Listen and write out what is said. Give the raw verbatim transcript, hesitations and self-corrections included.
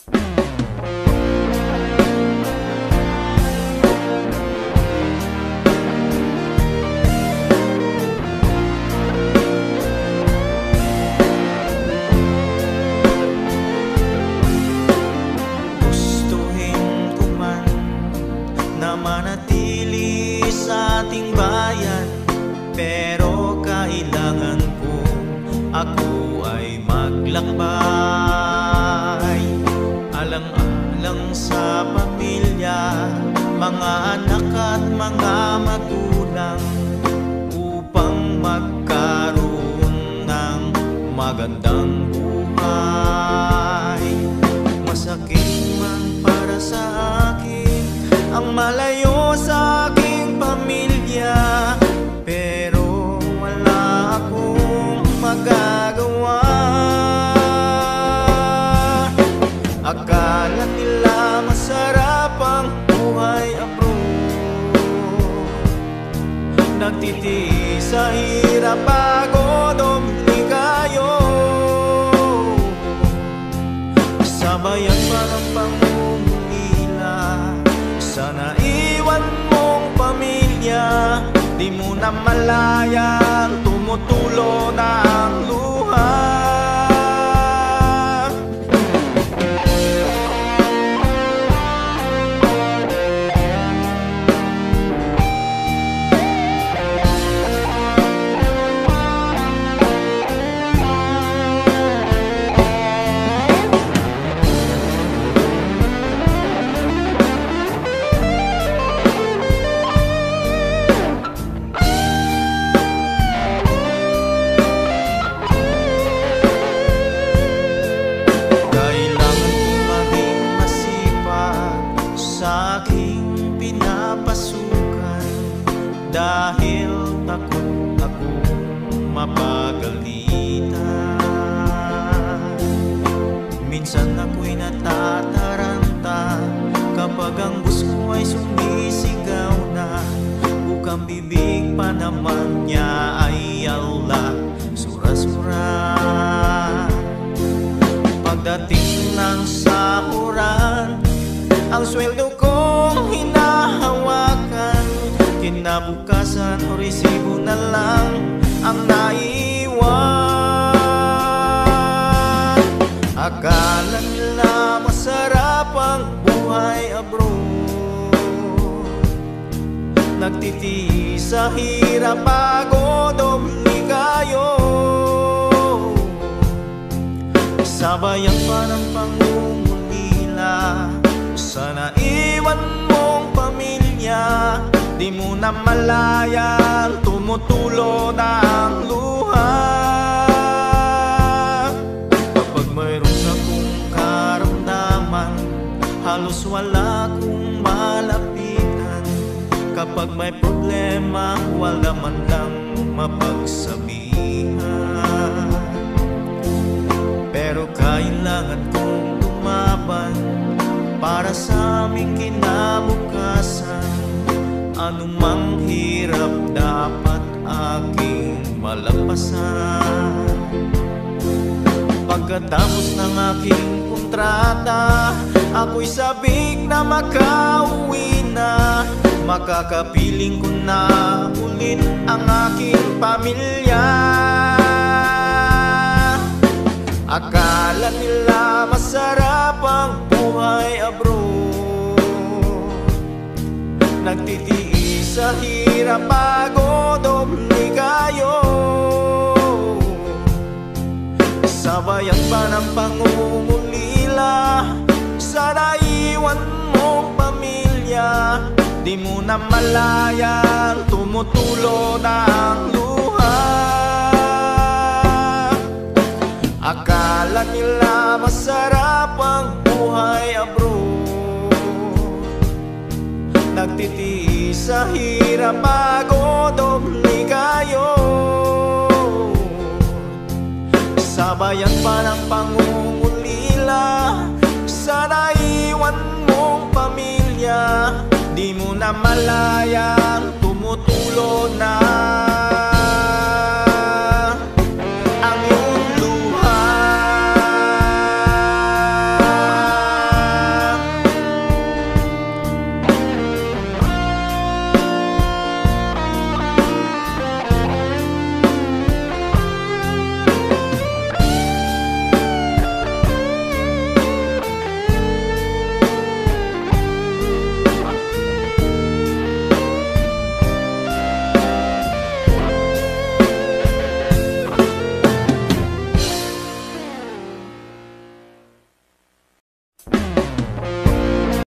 Manatili sa ating bayan, pero kailangan ko ako ay maglakbay. Alang-alang sa pamilya, mga anak at mga magulang, upang magkaroon ng magandang buhay. Masakit man para sa akin ang malayo sa aking pamilya, pero wala akong magagawa. Akala nila masarap ang buhay abroad, nagtitiis sa hirap, pagod o ligayo. Sabayan pa ng pangungulila, sana iwan mong pamilya, di mo na malayang tumutulo na ang luha. Dahil takot ako mapagalitan, minsan ako'y natataranta kapag ang bus ko ay sumisigaw na. Bukang bibig pa naman niya ay Allah, sura-sura. Pagdating ng sahuran, ang sweldo kong hinahawakan, kinabukasan o resibo na lang ang naiwan. Akala nila masarap ang buhay abroad, nagtitiis sa hirap, pagod o ligayo. Sabayan pa ng pangungulila, sana iwan mong pamilya, di mo na malayang tumutulo na ang luha. Kapag mayroon akong karamdaman, halos wala akong malapitan. Kapag may problema, wala man lang mapagsabihan. Pero kailangan kong lumaban para sa aming kinabukasan. Anumang hirap dapat aking malampasan. Pagkatapos ng aking kontrata, ako'y sabik na makauwi na. Makakapiling ko na ulit ang aking pamilya. Akala nila masarap ang buhay abroad, nagtitiis sa hirap, pagod o ligayo. Sabayan pa ng pangungulila, sana iwan mong pamilya, di mo na malayang tumutulo na ang luha. Akala nila masarap ang buhay abroad, nagtitiis sa hirap, pagod o ligayo. Sabayan pa ng pangungulila, sana iwan mong pamilya, di mo na malaya